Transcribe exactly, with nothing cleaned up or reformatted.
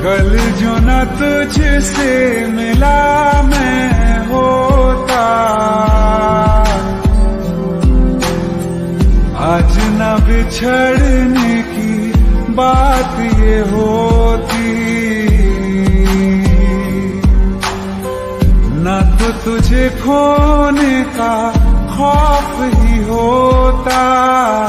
कल जो न तुझसे मिला मैं होता, आज न बिछड़ने की बात ये होती, न तो तुझे खोने का खौफ ही होता।